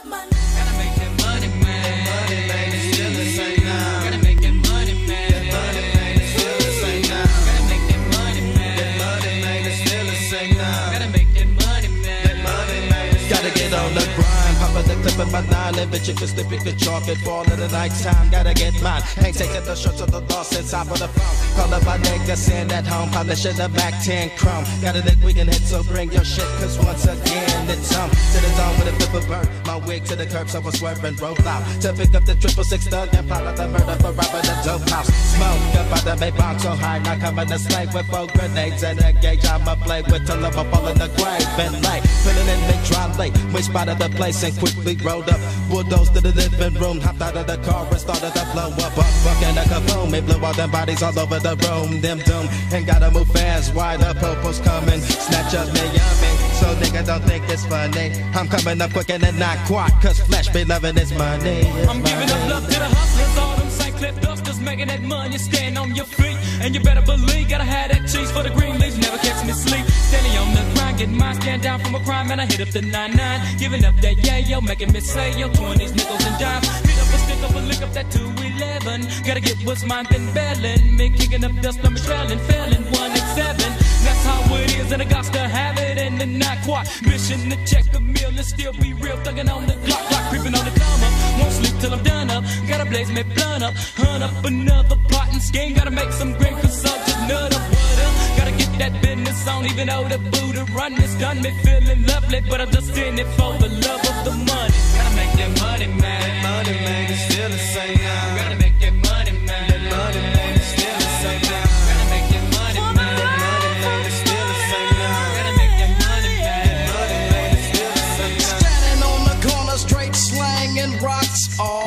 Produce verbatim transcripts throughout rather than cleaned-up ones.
money. Gotta make that money, man. That money, man, it's still the same now. Gotta make that money, man. That money, man, it's still the same now. Gotta make that money, man. That money, man, it's still the same now. Gotta make that money, man. That money, man. Gotta get on the grind, poppin' the clip in my nine, living chick for slipping the chalk it fall in the night time. Gotta get mine, ain't taking the shorts of the loss inside of the phone. Call up my nigga, send at home, polishing the Mac ten chrome. Gotta think we can hit, so bring your shit, cause once again it's home. To the zone with a flip of bird, my wig to the curb, so I swerve and roll out. To pick up the triple six thug and plot out the murder for robbing the dope house. Smoke up out the Maybach so high, now coming to slay with four grenades and a gauge. I'ma play with till I'm fall in the grave and lay. Filling in mid dry late, we spotted the place and quickly rolled up. Bulldozed to the living room, hopped out of the car and started to blow up. Up, fucking a kaboom, it blew all them bodies all over the room. Them doom, and gotta move fast, why the popo's coming. Snatch up me yummy, so nigga don't think it's funny. I'm coming up quick and then not quite, cause flesh be loving this money. It's I'm money. giving up love to the hustlers, all them Saint Cliff dusters, making that money, stand on your feet. And you better believe, gotta have that cheese for the green leaves, never catch me sleep. Steady on the grind, getting mine, stand down from a crime, and I hit up the nine nine. Giving up that yeah, yo, making me say, yo, twenties, nickels and dimes. Hit up a stick up a lick up that two eleven. Gotta get what's mine, then bailing. Me kicking up dust, I'm trailing, failing, one and seven. That's how it is, and I got to have it, and then not quite. Mission to check a meal and still be real, thugging on the clock, clock creeping on the come up. Won't sleep till I'm done up, gotta blaze me blunt up. Hunt up another plot and scheme, gotta make some green consultant nut up, what up. Gotta get that business on, even though the Buddha run is done. Me feeling lovely, but I'm just in it for the love of the money. Gotta make that money, man. That money, man, it's still the same now. Gotta make that money, man. That money, man, it's still the same now. Gotta make that money, man. That money, man, it's still the same now. Gotta make that money, man. That money, man, it's still the same now. Standing on the corner, straight slanging rocks.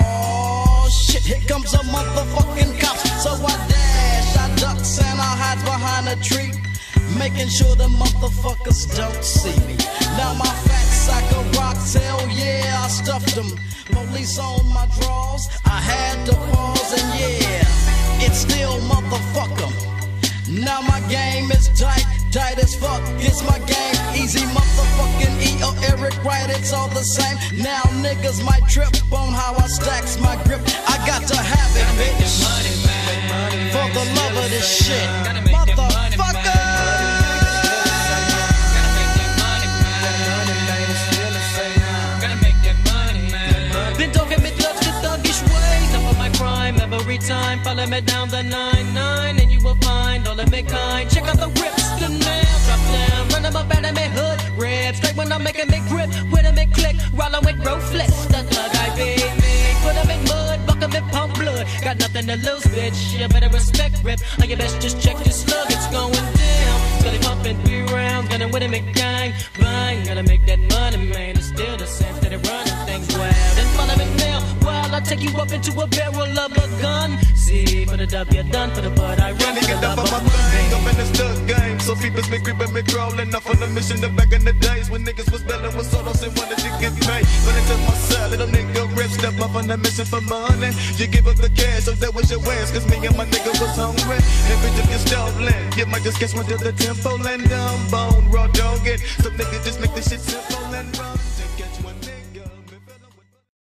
Oh shit, here comes a motherfucking cop. So I dash, I ducks and I hide behind a tree, making sure the motherfuckers don't see me. Now my fat sack of rocks, hell yeah, I stuffed them. Police on my drawers, I had to pause and yeah, it's still motherfucker. Now my game is tight, tight as fuck, it's my game. Easy motherfucking E or Eric Wright, it's all the same. Now niggas might trip on how I stacks my grip. I got to have it, bitch, for the love of this shit, motherfucker. Every time, follow me down the nine nine, and you will find all of me kind. Check out the rips, the nail, drop down, run them up out of me hood, rip straight when I'm making me grip, with them in click, rollin' with ruthless. The thug I be me, put them in mud, buck them in pump blood. Got nothing to lose, bitch. You better respect rip, or you best just check your slug. It's going down, steady pumping three rounds, gunning with him in gang, bang. Gotta make that money, man. It's still the same, steady running things wild. And follow me now, while I take you up into a barrel of a gun. See, for the W done, for the bud I run. Nigga, up on my thing, up in the stuck game. So people's been creeping, me crawling off on the mission. The back in the days when niggas was belling with solos and wanted to get paid. When it took my side, little nigga rip, step up on the mission for money. You give up the cash, so that was your wins. Cause me and my nigga was hungry. Every time you stolen, you might just catch one to the tempo and down bone, raw dog it. Some niggas just make this shit simple and run.